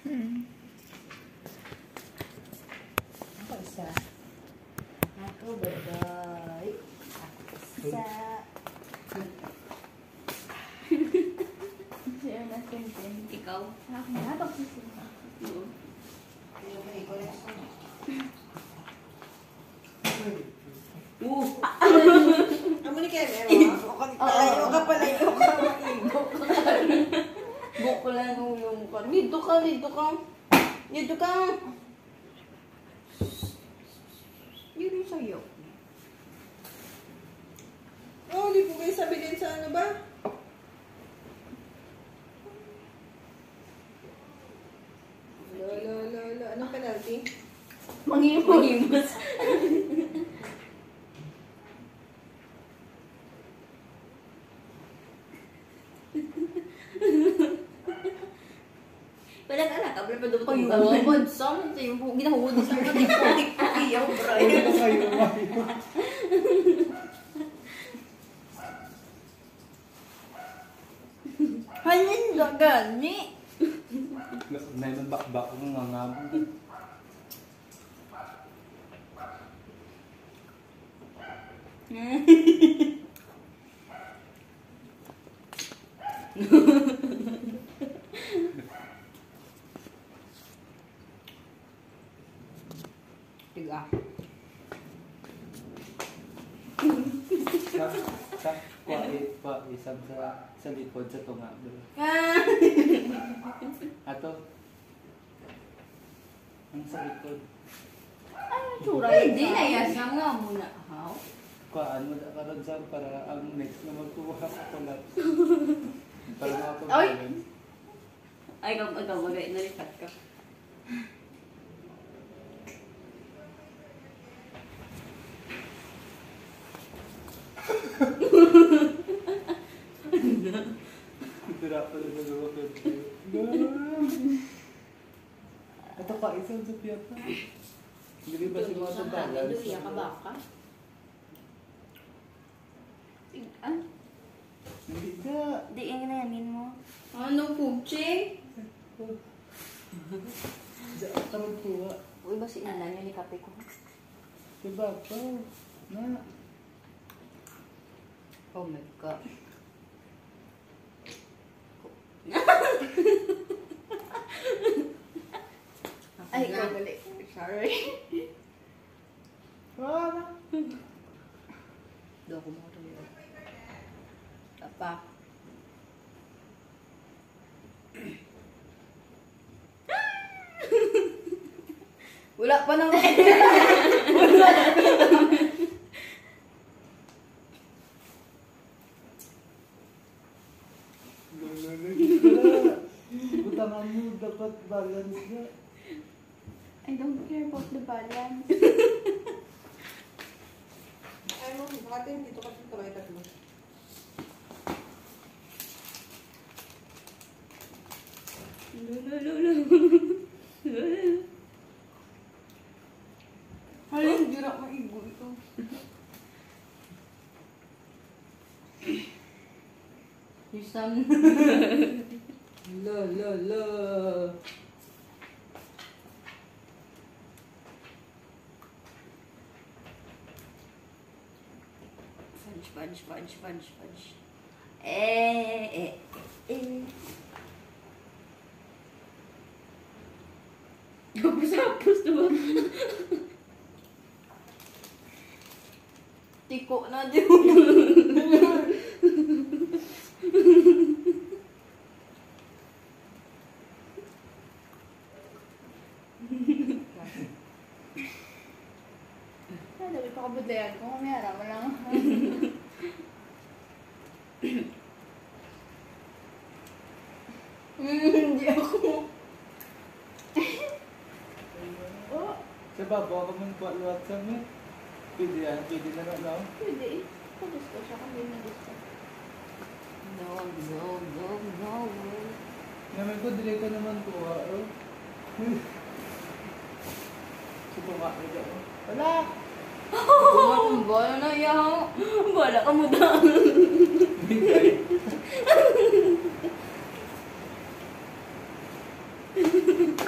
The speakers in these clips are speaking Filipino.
Ako isa. Ako baday. Ako isa. Siya natin din. Ikaw? Ako na, pagsisimba. Oo. Amo ni Kaya meron. Ayaw ka pala. Buko lang ang ulong ka. Dito ka, dito ka. Dito ka. Yun yung sa'yo. Oh, di po kayo sabihin sa ano ba? Lo. Anong penalty? Mangimos. Wala ka lang, kabla pa doon pa yung gawad. Saan ito yung ginahuli sa mga putik-pukiyaw, bro. Ano kayo? Halin ka gani. Naman bakbak ko nga nga. Tiga. Sa isang sa likod sa tunga. Ato. Ang sa likod. Ano tsura yun? Hindi na yan. Nga muna. How? Kuhaan mo na karon sa para ang next na magkuha ako lang. Para makapag- Ay! Ay, ikaw magay. Nalipat ka. Tira pa rin na gawa ko. Ito ka, isang sa piyata. Hindi ba si mga tabalan? Iya ka ba ka? Ah? Hindi ka. Di yung namin mo. Ano, pugche? Diyan ka magkuha. Uy, ba si Ina niya ni kape ko? Diba pa? Na. Oh my God. Ay, ikaw balik. Sorry. Wala. Doon ako makatuloy. Apa? Wala pa naman. Butangan mo, dapat balance na. I don't care about the balance. Ay mo, bakit dito kasi tuloy tatlo. Halin, di rak maigo ito. Isang. Lo. Fudge. Hapos diba? Tiko na di mo. Dami pa kabudlayan ko. Mamaya mo lang. Hindi ako. Oh, Sa babo ako man kuha luwat sa mo. Pwede yan, pwede na na no? pwede. Kung gusto siya, kung hindi na gusto. No. Naman ko, dili ko naman kuha. Oh. Subuka ko dyan. Wala! Bala na yaw. Bala ka mo daw. Bigay.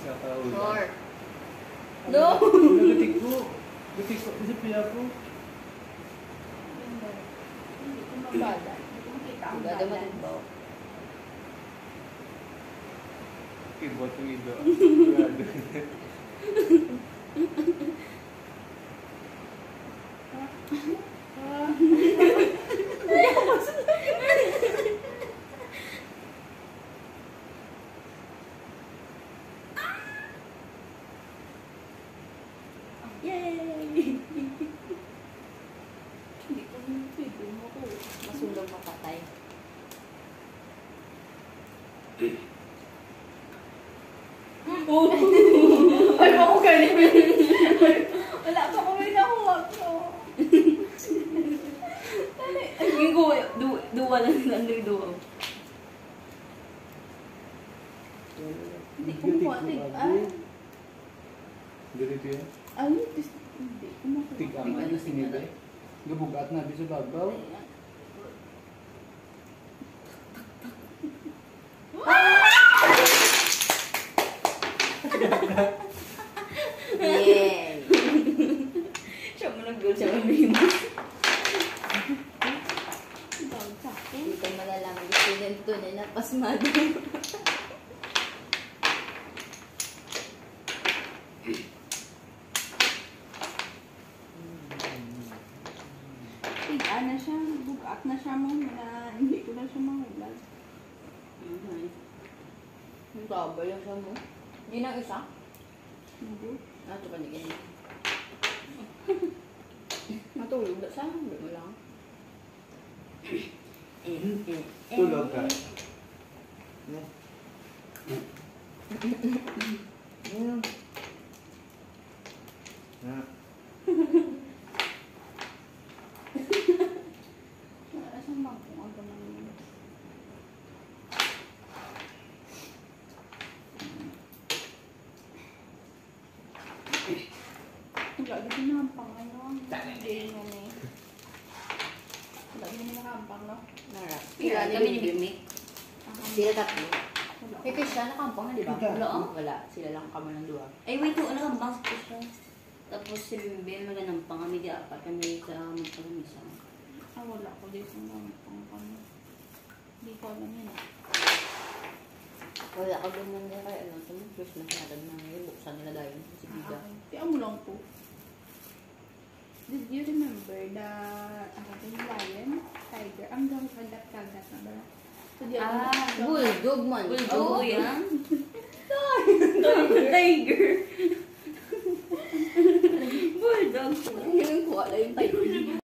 kakaulan. Or. No! Nagatik ko. Gatik ko. Isa piya ko. Hindi ko mabala. Hindi ko makita ang Gada balance. matimbaw. Kibot yung ido. Sigurado. Yay! Hindi ko pwede mo ko. Masunog mapatay. Ay, ako ganyan. Wala pa ko may nakuha ko. Yung ko, duwa lang yung duwa. Hindi ko makuha. Ay, Ganito yan. ay, hindi ko makuha. Tig-ang ano sinibe. Gabugat na bisa babaw. Yay! Siya mo nag-goal siya mag-famous. Bawal sa akin. Hindi tayo malalaman. Gusto din ito na napasmado. Tigaan na siya. Bugat na siya mo. Hindi ko na siya mahulad. Ang taba yung siya mo. Hindi nang isa? Hindi. Ah, ito pa hindi ganyan. Matulog ba siya? Hindi mo lang. Tulog ka. Wala siyang bangkong ang gamay niya. Wala din nakampang ano. Hindi yun eh. Wala din nakampang no. Narap. Pila Kami ni Bimi. Ang- Sila tatlo. Wala. Kay Krisha, nakampang na, di ba? Wala. Wala, oh. Wala. Sila lang kami ng dua. Ay, wait, oo, nakampang si Krisha. Tapos si Bimbi, maganampang kami di apat. Kami sa magpagmisa. Ah, wala ko din sa nakampang kami. Hindi ko alam yun eh. Wala ka doon nang kaya ano, sa mga Christmas natin na ngayon, buksan nila dahil si Bida. Tiyan mo lang po. Did you remember the lion, tiger? Ang gawin kagat-kagat na ba? So, di ako- Bulldog man. Bulldog, Oo, yan. Tiger. Bulldog. Yung kuha lang yung tiger.